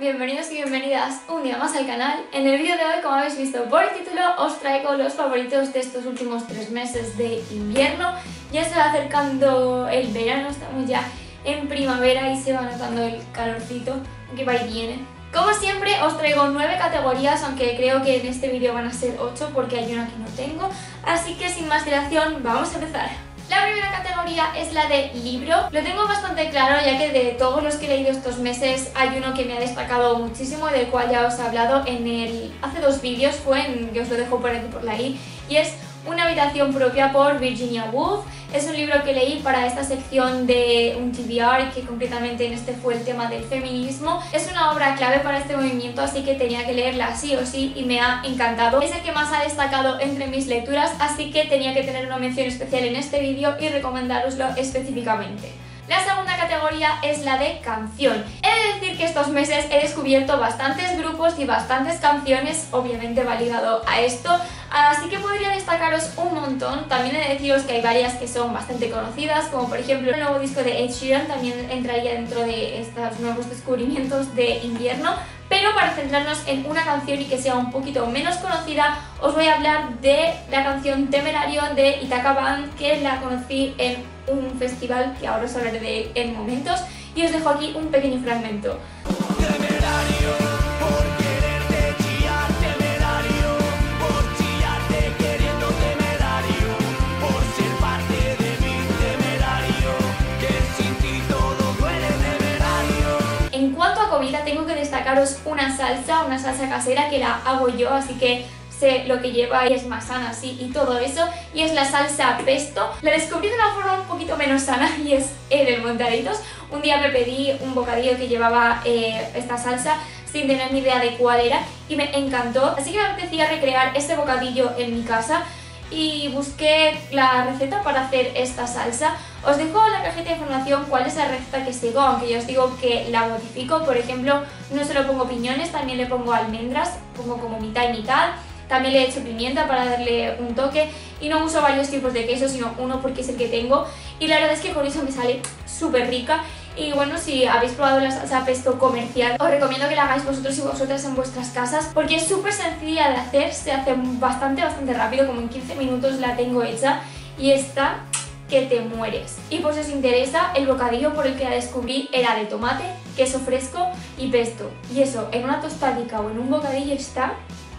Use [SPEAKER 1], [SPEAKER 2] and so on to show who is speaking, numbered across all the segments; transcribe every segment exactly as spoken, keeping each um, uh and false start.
[SPEAKER 1] bienvenidos y bienvenidas un día más al canal. En el vídeo de hoy, como habéis visto por el título, os traigo los favoritos de estos últimos tres meses de invierno. Ya se va acercando el verano, estamos ya en primavera y se va notando el calorcito, aunque va y viene. Como siempre os traigo nueve categorías, aunque creo que en este vídeo van a ser ocho porque hay una que no tengo. Así que sin más dilación, vamos a empezar. La primera categoría es la de libro. Lo tengo bastante claro ya que de todos los que he leído estos meses hay uno que me ha destacado muchísimo, del cual ya os he hablado en el... hace dos vídeos, fue en que os lo dejo por aquí por la i, y es Una habitación propia por Virginia Woolf. Es un libro que leí para esta sección de un T B R, que concretamente en este fue el tema del feminismo. Es una obra clave para este movimiento, así que tenía que leerla sí o sí y me ha encantado. Es el que más ha destacado entre mis lecturas, así que tenía que tener una mención especial en este vídeo y recomendároslo específicamente. La segunda categoría es la de canción. He de decir que estos meses he descubierto bastantes grupos y bastantes canciones, obviamente va ligado a esto, así que podría destacaros un montón. También he de deciros que hay varias que son bastante conocidas, como por ejemplo el nuevo disco de Ed Sheeran, también entraría dentro de estos nuevos descubrimientos de invierno. Pero para centrarnos en una canción y que sea un poquito menos conocida, os voy a hablar de la canción Temerario de Ithaka Band, que la conocí en un festival que ahora os hablaré de él en momentos, y os dejo aquí un pequeño fragmento. Temerario, por quererte chillar, temerario, por chillarte queriendo temerario, por ser parte de mí temerario, que sin ti todo duele temerario. En cuanto a comida, tengo que destacaros una salsa, una salsa casera que la hago yo, así que sé lo que lleva y es más sana así y todo eso, y es la salsa pesto. La descubrí de una forma un poquito menos sana y es en el Montaditos. Un día me pedí un bocadillo que llevaba eh, esta salsa sin tener ni idea de cuál era y me encantó, así que me apetecía recrear este bocadillo en mi casa y busqué la receta para hacer esta salsa. Os dejo en la cajita de información cuál es la receta que sigo, aunque ya os digo que la modifico. Por ejemplo, no solo pongo piñones, también le pongo almendras, pongo como mitad y mitad. También le he hecho pimienta para darle un toque y no uso varios tipos de queso, sino uno porque es el que tengo. Y la verdad es que con eso me sale súper rica. Y bueno, si habéis probado la salsa pesto comercial, os recomiendo que la hagáis vosotros y vosotras en vuestras casas, porque es súper sencilla de hacer, se hace bastante, bastante rápido, como en quince minutos la tengo hecha y está que te mueres. Y por si os interesa, el bocadillo por el que la descubrí era de tomate, queso fresco y pesto. Y eso, en una tostadica o en un bocadillo está...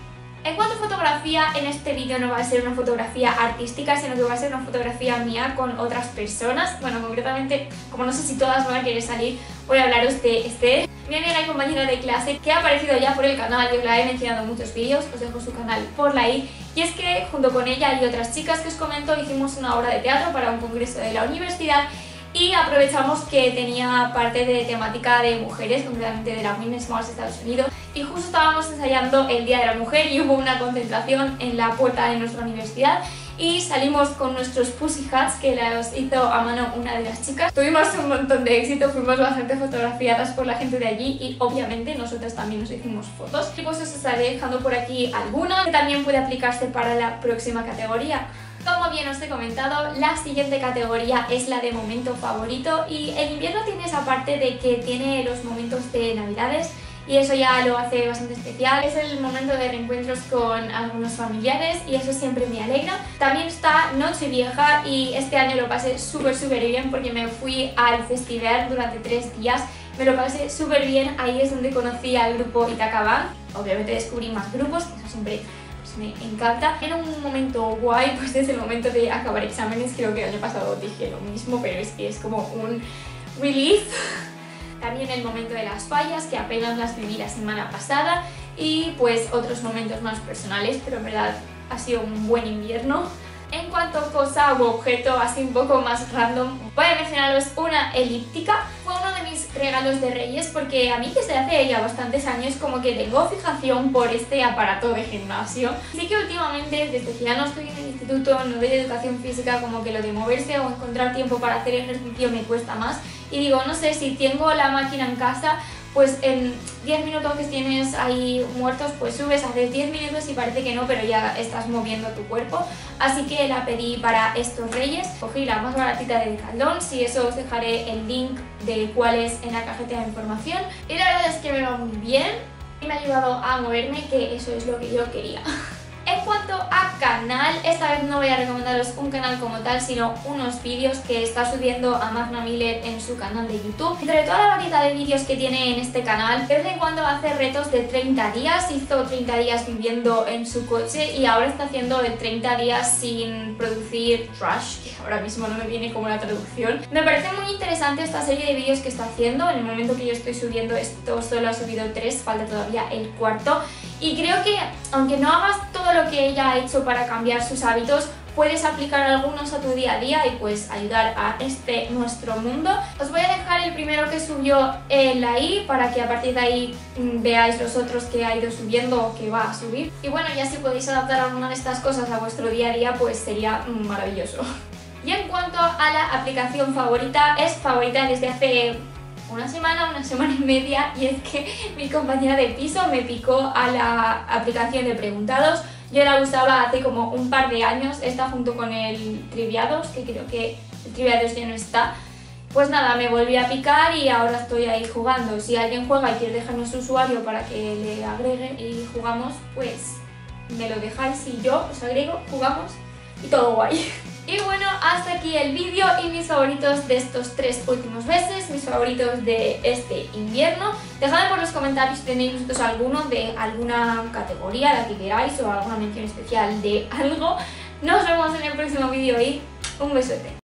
[SPEAKER 1] En cuanto a fotografía, en este vídeo no va a ser una fotografía artística, sino que va a ser una fotografía mía con otras personas. Bueno, concretamente, como no sé si todas van a querer salir, voy a hablaros de este. Mi amiga y compañera de clase, que ha aparecido ya por el canal, yo la he mencionado en muchos vídeos, os dejo su canal por la i. Y es que junto con ella y otras chicas que os comento, hicimos una obra de teatro para un congreso de la universidad. Y aprovechamos que tenía parte de temática de mujeres, concretamente de la Women's March de Estados Unidos. Y justo estábamos ensayando el Día de la Mujer y hubo una concentración en la puerta de nuestra universidad. Y salimos con nuestros pussy hats que los hizo a mano una de las chicas. Tuvimos un montón de éxito, fuimos bastante fotografiadas por la gente de allí y obviamente nosotras también nos hicimos fotos. Y pues os estaré dejando por aquí alguna que también puede aplicarse para la próxima categoría. Como bien os he comentado, la siguiente categoría es la de momento favorito, y el invierno tiene esa parte de que tiene los momentos de navidades y eso ya lo hace bastante especial. Es el momento de reencuentros con algunos familiares y eso siempre me alegra. También está Nochevieja y este año lo pasé súper súper bien porque me fui al festival durante tres días. Me lo pasé súper bien, ahí es donde conocí al grupo Ithaka Band. Obviamente descubrí más grupos, eso siempre me encanta. En un momento guay, pues desde el momento de acabar exámenes, creo que el año pasado dije lo mismo, pero es que es como un relief. También el momento de las fallas, que apenas las viví la semana pasada, y pues otros momentos más personales, pero en verdad ha sido un buen invierno. En cuanto a cosa u objeto así un poco más random, voy a mencionaros una elíptica. Fue uno de mis regalos de Reyes porque a mí desde hace ya bastantes años como que tengo fijación por este aparato de gimnasio. Así que últimamente, desde que ya no estoy en el instituto, no doy educación física, como que lo de moverse o encontrar tiempo para hacer ejercicio me cuesta más. Y digo, no sé, si tengo la máquina en casa, pues en diez minutos que tienes ahí muertos, pues subes, haces diez minutos y parece que no, pero ya estás moviendo tu cuerpo. Así que la pedí para estos reyes, cogí la más baratita de Decathlon, si eso os dejaré el link de cuál es en la cajeta de información. Y la verdad es que me va muy bien y me ha ayudado a moverme, que eso es lo que yo quería. En cuanto a canal, esta vez no voy a recomendaros un canal como tal, sino unos vídeos que está subiendo a Magna Miller en su canal de YouTube. Entre toda la variedad de vídeos que tiene en este canal, de vez en cuando hace retos de treinta días, hizo treinta días viviendo en su coche y ahora está haciendo el treinta días sin producir trash, que ahora mismo no me viene como la traducción. Me parece muy interesante esta serie de vídeos que está haciendo. En el momento que yo estoy subiendo esto solo ha subido tres, falta todavía el cuarto. Y creo que aunque no hagas todo lo que ella ha hecho para cambiar sus hábitos, puedes aplicar algunos a tu día a día y pues ayudar a este nuestro mundo. Os voy a dejar el primero que subió en la i para que a partir de ahí mmm, veáis los otros que ha ido subiendo o que va a subir. Y bueno, ya si podéis adaptar alguna de estas cosas a vuestro día a día, pues sería mmm, maravilloso. Y en cuanto a la aplicación favorita, es favorita desde hace una semana, una semana y media, y es que mi compañera de piso me picó a la aplicación de preguntados. Yo la usaba hace como un par de años, está junto con el Triviados, que creo que el Triviados ya no está. Pues nada, me volví a picar y ahora estoy ahí jugando. Si alguien juega y quiere dejarnos su usuario para que le agregue y jugamos, pues me lo dejáis y yo os agrego, jugamos y todo guay. Y bueno, hasta aquí el vídeo y mis favoritos de estos tres últimos meses, mis favoritos de este invierno. Dejadme por los comentarios si tenéis vosotros alguno de alguna categoría, la que queráis, o alguna mención especial de algo. Nos vemos en el próximo vídeo y un besote.